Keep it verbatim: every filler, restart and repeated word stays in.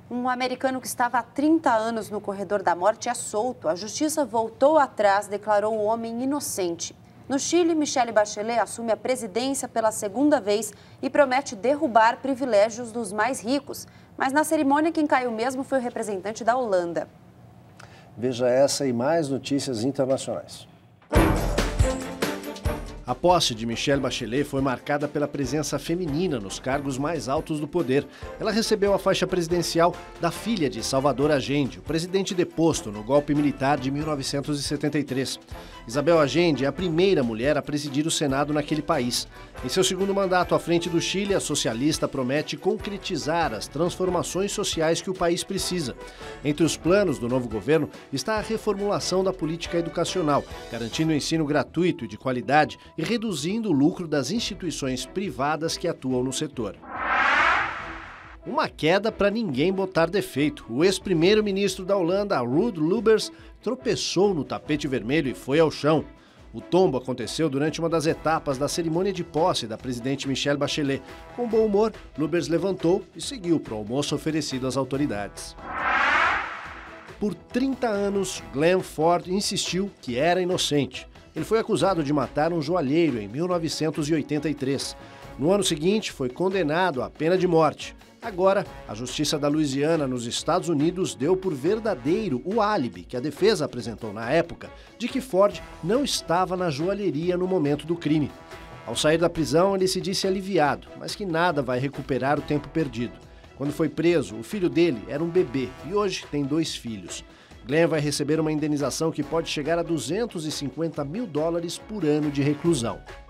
Um americano que estava há trinta anos no corredor da morte é solto. A justiça voltou atrás, declarou o homem inocente. No Chile, Michelle Bachelet assume a presidência pela segunda vez e promete derrubar privilégios dos mais ricos. Mas na cerimônia, quem caiu mesmo foi o representante da Holanda. Veja essa e mais notícias internacionais. A posse de Michelle Bachelet foi marcada pela presença feminina nos cargos mais altos do poder. Ela recebeu a faixa presidencial da filha de Salvador Allende, o presidente deposto no golpe militar de mil novecentos e setenta e três. Isabel Allende é a primeira mulher a presidir o Senado naquele país. Em seu segundo mandato à frente do Chile, a socialista promete concretizar as transformações sociais que o país precisa. Entre os planos do novo governo está a reformulação da política educacional, garantindo ensino gratuito e de qualidade e reduzindo o lucro das instituições privadas que atuam no setor. Uma queda para ninguém botar defeito. O ex-primeiro-ministro da Holanda, Ruud Lubbers, tropeçou no tapete vermelho e foi ao chão. O tombo aconteceu durante uma das etapas da cerimônia de posse da presidente Michelle Bachelet. Com bom humor, Lubbers levantou e seguiu para o almoço oferecido às autoridades. Por trinta anos, Glenn Ford insistiu que era inocente. Ele foi acusado de matar um joalheiro em mil novecentos e oitenta e três. No ano seguinte, foi condenado à pena de morte. Agora, a Justiça da Louisiana, nos Estados Unidos, deu por verdadeiro o álibi que a defesa apresentou na época de que Ford não estava na joalheria no momento do crime. Ao sair da prisão, ele se disse aliviado, mas que nada vai recuperar o tempo perdido. Quando foi preso, o filho dele era um bebê e hoje tem dois filhos. Glenn vai receber uma indenização que pode chegar a duzentos e cinquenta mil dólares por ano de reclusão.